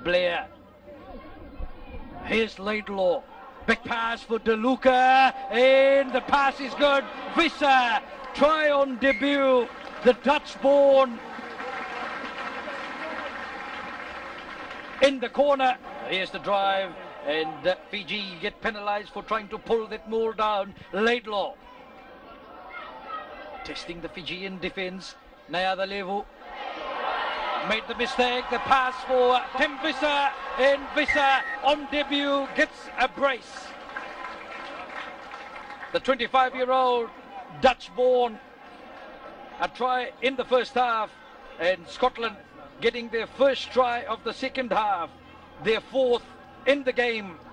Blair. Here's Laidlaw. Big pass for De Luca, and the pass is good. Visser, try on debut, the Dutch-born. In the corner, here's the drive, and Fiji get penalised for trying to pull that maul down. Laidlaw testing the Fijian defence. Nayada Levu made the mistake. The pass for Tim Visser, and Visser on debut gets a brace. The 25-year-old Dutch-born, a try in the first half, and Scotland getting their first try of the second half, their fourth in the game.